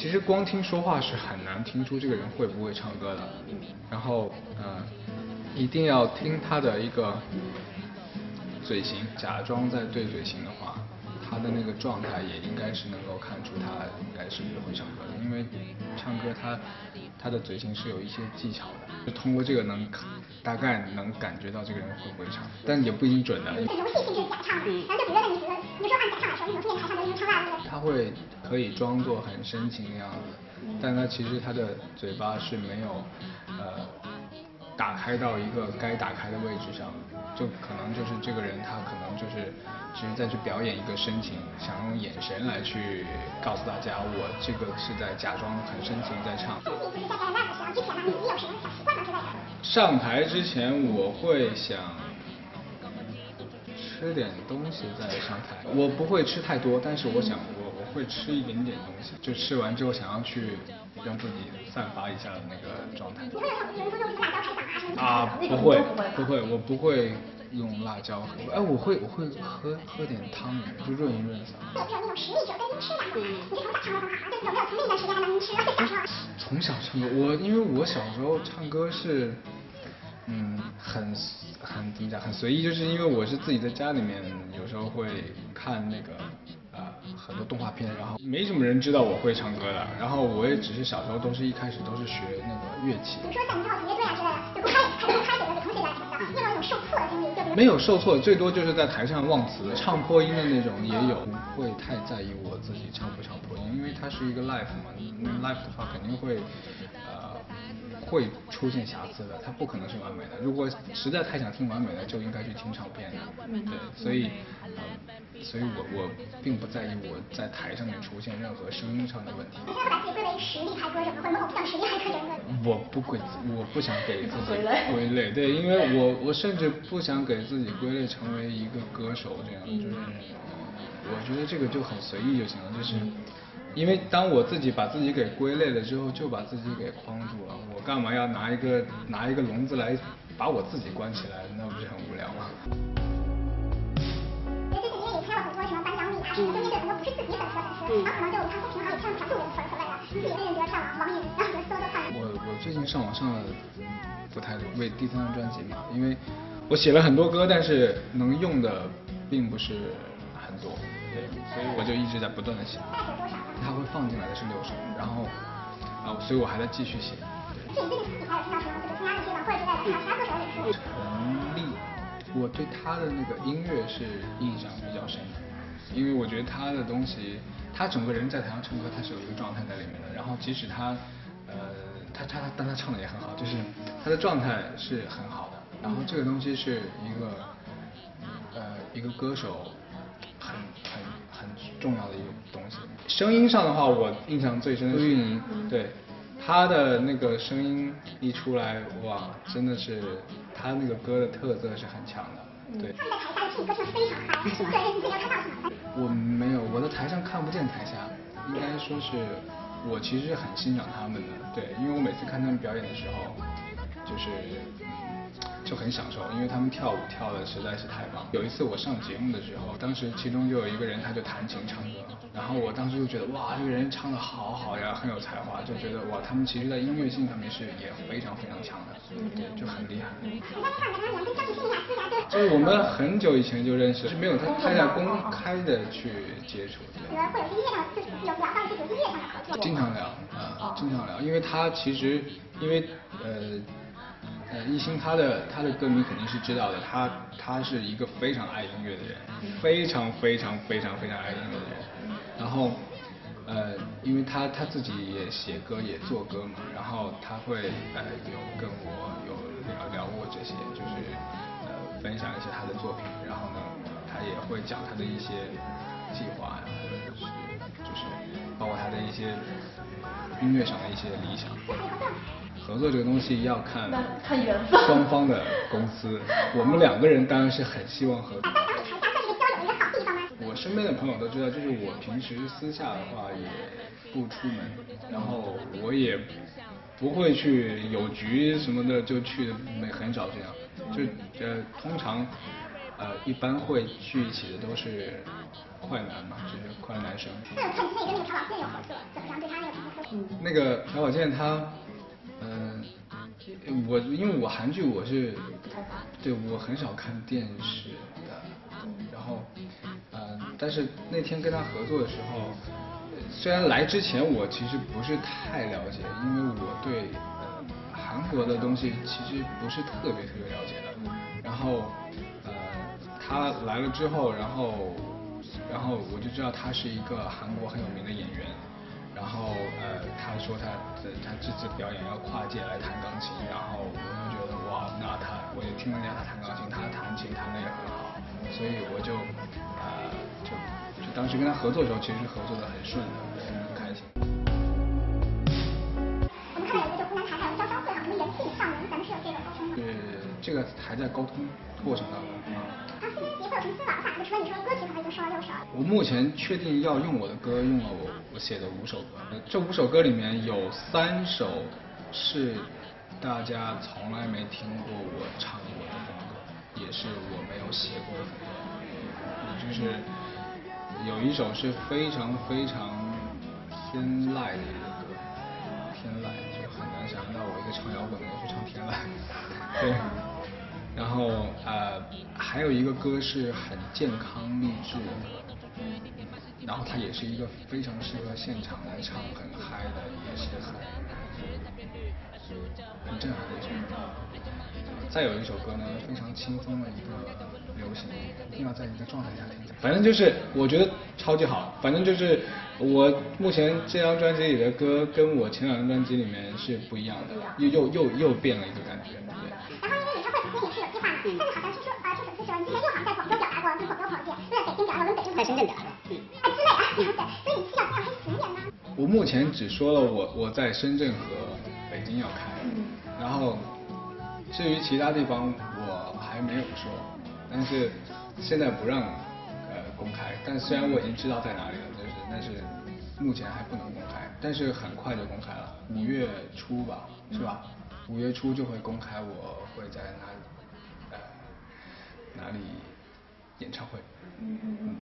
其实光听说话是很难听出这个人会不会唱歌的。然后一定要听他的一个嘴型，假装在对嘴型的话，他的那个状态也应该是能够看出他应该是会唱歌的，因为唱歌他的嘴型是有一些技巧的，就通过这个大概能感觉到这个人会不会唱，但也不一定准的。 游戏性质假唱嘛，然后就比如说你说按假唱来说，你可能出现台上的人唱烂了。 他会可以装作很深情的样子，但他其实他的嘴巴是没有打开到一个该打开的位置上，就可能就是这个人他可能就是只是在去表演一个深情，想用眼神来去告诉大家我这个是在假装很深情在唱。上台之前我会想吃点东西再上台，我不会吃太多，但是我想我会吃一点点东西，就吃完之后想要去让自己散发一下的那个状态。啊，不会，我不会用辣椒。哎，我会喝点汤圆，就润一润嗓。从小唱歌，因为我小时候唱歌是，很怎么讲，很随意，就是因为我是自己在家里面，有时候会看那个很多动画片，然后没什么人知道我会唱歌的，然后我也只是小时候一开始都是学那个乐器。比如说像你这种同学对啊之类的，就不开嘴的，给同学来讲的，你有没有受挫的经历？没有受挫，最多就是在台上忘词、唱破音的那种也有，不会太在意我自己唱不唱破音，因为它是一个 live 嘛，那 live 的话肯定会会出现瑕疵的，它不可能是完美的。如果实在太想听完美的，就应该去听唱片的。对，所以我并不在意我在台上面出现任何声音上的问题。你现在把自己归为实力派歌手或者偶像实力派歌手呢？我不想给自己归类，对，因为我甚至不想给自己归类成为一个歌手这样，就是我觉得这个就很随意就行了，就是。因为当我自己把自己给归类了之后，就把自己给框住了。我干嘛要拿一个笼子来把我自己关起来？那不是很无聊吗？最近因为也参加了很多什么颁奖礼啊什么，就面对很多不是自己粉丝的粉丝，然后可能就他说挺好，也看不上路人粉丝类的，自己被人觉得上网瘾，然后搜都看。我最近上网上了不太多，为第3张专辑嘛，因为我写了很多歌，但是能用的并不是很多，对，所以我就一直在不断的写。他会放进来的是6首，然后所以我还在继续写。是你最近自己还有听到什么，就是参加那些晚会之类的，还有其他歌手也是。陈粒，我对他的那个音乐是印象比较深的，因为我觉得他的东西，他整个人在台上唱歌，他是有一个状态在里面的。然后即使但他唱的也很好，就是他的状态是很好的。然后这个东西是一个歌手很重要的一个东西。声音上的话，我印象最深的是运营，对他的那个声音一出来，哇，真的是他那个歌的特色是很强的。对。他在台下听歌声非常嗨，是个人自己要看到什么？我没有，我在台上看不见台下，应该说是我其实很欣赏他们的，对，因为我每次看他们表演的时候，就很享受，因为他们跳舞跳的实在是太棒。有一次我上节目的时候，当时其中就有一个人他就弹琴唱歌，然后我当时就觉得哇，这个人唱的好好呀，很有才华，就觉得哇，他们其实在音乐性上面是也非常非常强的，对，就很厉害。就是我们很久以前就认识，是没有太公开的去接触。对。会有些音乐上就是有聊到一些音乐上的合作。经常聊，经常聊，因为他其实艺兴他的歌迷肯定是知道的，他是一个非常爱音乐的人，非常非常非常非常爱音乐的人。然后因为他自己也写歌也做歌嘛，然后他会有跟我有聊过这些，就是分享一些他的作品，然后呢他也会讲他的一些计划呀，或者是就是包括他的一些音乐上的一些理想。合作这个东西要看缘分，双方的公司。我们2个人当然是很希望合作。我身边的朋友都知道，就是我平时私下的话也不出门，然后我也不会去有局什么的就去，很少这样。就通常一般会聚一起的都是快男嘛，就是快男生。 那我看你可以跟那个朴宝剑有合作，怎么样？对他有什么特别？ 那个朴宝剑他，因为我韩剧我是，对我很少看电视的，然后，但是那天跟他合作的时候，虽然来之前我其实不是太了解，因为我对韩国的东西其实不是特别了解的，然后他来了之后，然后我就知道他是一个韩国很有名的演员。然后他说他这次表演要跨界来弹钢琴，然后我就觉得哇，那我也听人家他弹钢琴，他弹琴弹得也很好，所以我就当时跟他合作的时候，其实合作的很顺的，很开心。 我们看到有一个就湖南台还有招商会哈，你们人气上门，咱们是有这个沟通的。 这个还在沟通过程当中啊。 他新专辑会有什么新玩法？就除了你说歌曲可能已经收了6首了。 我目前确定要用我的歌，用了我写的5首歌。这5首歌里面有3首是大家从来没听过我唱过的风格，也是我没有写过的风格。就是有一首是非常非常偏籁的一个歌，偏籁，就很难想象到我一个唱摇滚的人去唱偏籁。对。然后还有一个歌是很健康励志的歌，然后它也是一个非常适合现场来唱，很嗨的，也是很震撼的一首歌。再有一首歌呢，非常轻松的一个流行，一定要在一个状态下听。反正就是我觉得超级好，反正就是我目前这张专辑里的歌跟我前2张专辑里面是不一样的，又变了一个感觉。 然后因为演唱会本身也是有计划的，但是好像听说听粉丝说你之前又好像在广州表达过，跟广州朋友见，又在北京表达过，跟北京在深圳表达过，之类啊，了解。所以你是要这样去巡演吗？ 我目前只说了我在深圳和北京要开，然后至于其他地方我还没有说，但是现在不让公开，但虽然我已经知道在哪里了，但是目前还不能公开，但是很快就公开了，5月初吧，是吧？5月初就会公开我会在哪里演唱会。